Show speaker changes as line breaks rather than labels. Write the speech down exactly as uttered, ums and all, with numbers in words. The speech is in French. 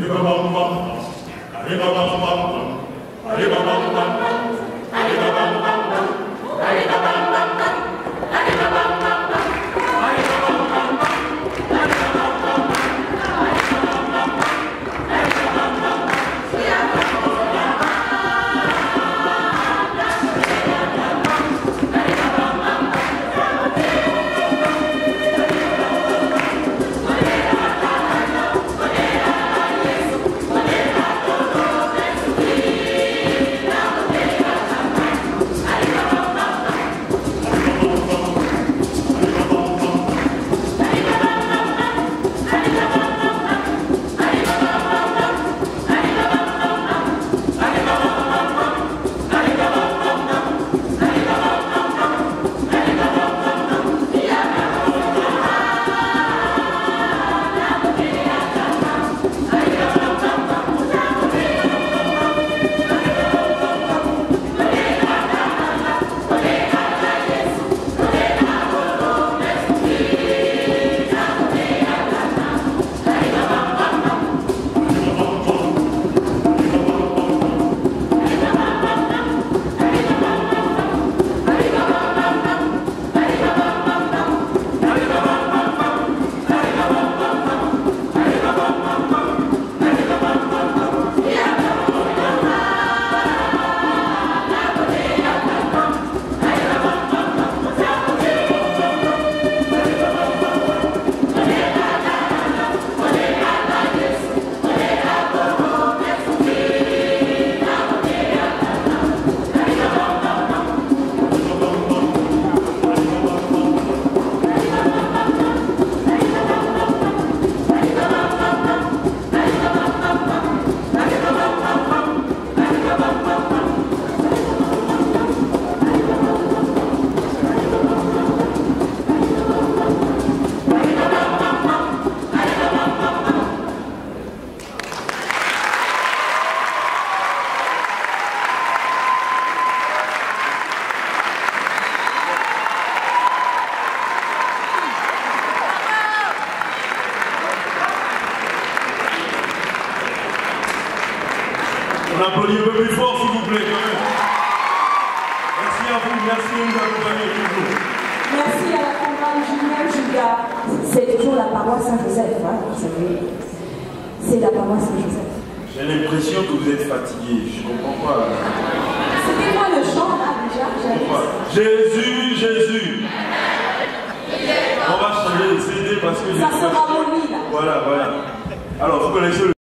On applaudit un peu plus fort, s'il vous plaît, quand même. Merci à vous, merci de nous accompagner toujours.
Merci à la campagne Julien Julia. C'est toujours la paroisse Saint-Joseph, hein, vous savez. C'est la paroisse Saint-Joseph.
J'ai l'impression que vous êtes fatigué, je comprends pas.
C'était quoi le chant là déjà?
Jésus, Jésus. On va changer de C D parce que...
Ça sera mon lit là.
Voilà, voilà. Alors, vous connaissez le...